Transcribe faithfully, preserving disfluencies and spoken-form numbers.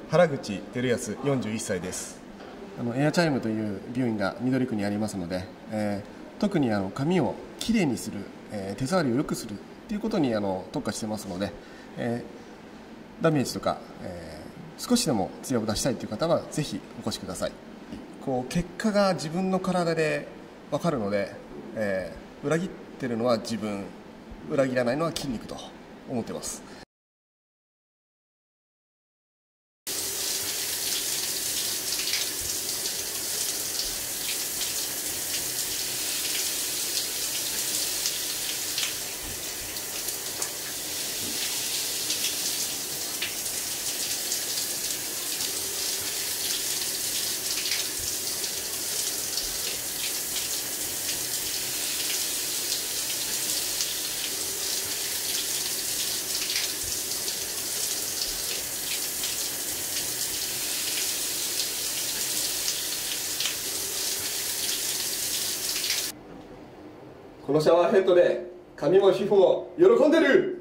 原口照康よんじゅういっさいです。 あのエアチャイムという美容院が緑区にありますので、えー、特にあの髪をきれいにする、えー、手触りを良くするということにあの特化してますので、えー、ダメージとか、えー、少しでも艶を出したいという方はぜひお越しください。こう結果が自分の体で分かるので、えー、裏切ってるのは自分、裏切らないのは筋肉と思ってます。 このシャワーヘッドで髪も皮膚も喜んでる。